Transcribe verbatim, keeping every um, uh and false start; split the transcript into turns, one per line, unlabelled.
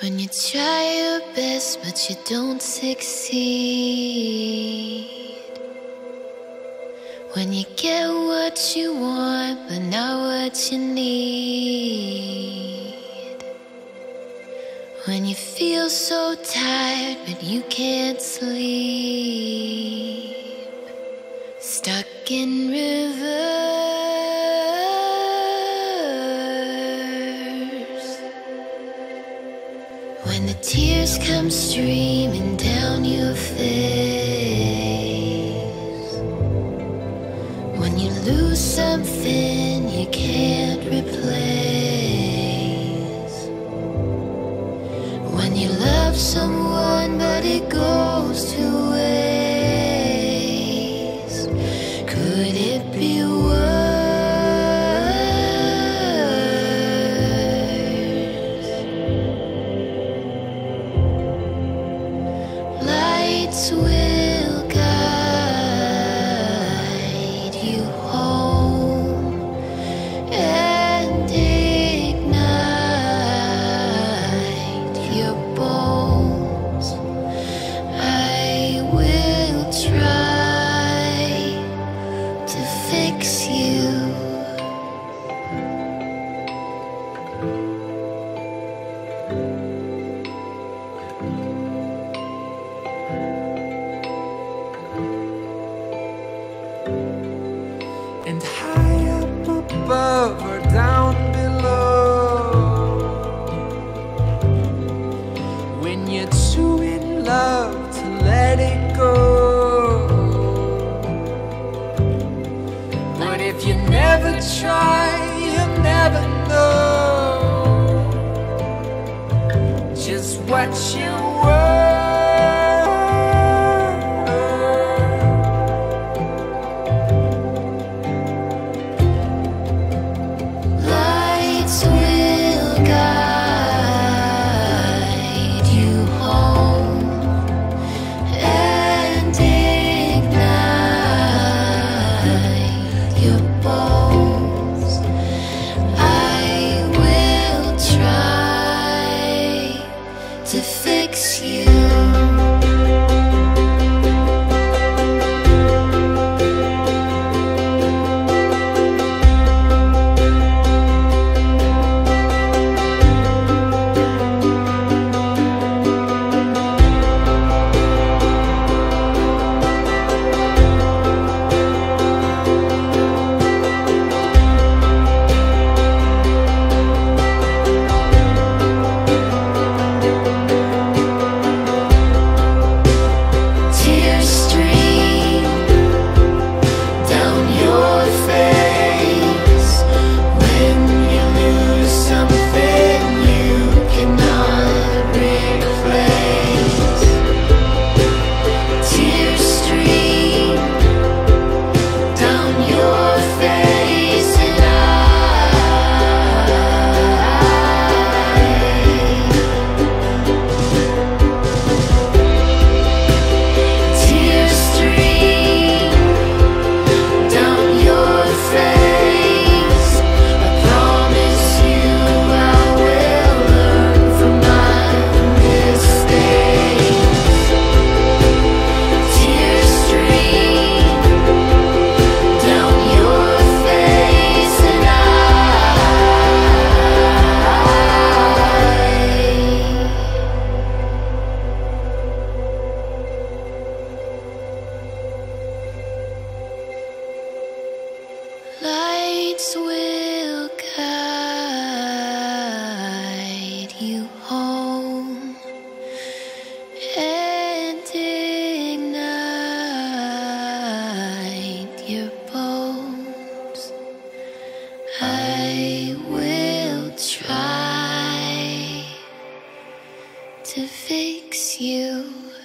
When you try your best but you don't succeed. When you get what you want but not what you need. When you feel so tired but you can't sleep. Stuck in reverse. When the tears come streaming down your face. When you lose something you can't replace. When you love someone but it goes to waste. Could it be worse? Lights will guide you home and ignite your bones. I will try to fix you.
And high up above or down below, when you're too in love to let it go. But if you never try, you'll never know just what you were.
Lights will guide you home and ignite your bones. I will try to fix you. Tears stream down your face when you lose something you cannot replace. Tears stream down your face and Tears stream down your face. I promise you I will learn from my mistakes. Tears stream down your face and I Lights will guide you home and ignite your bones. I will try to fix you.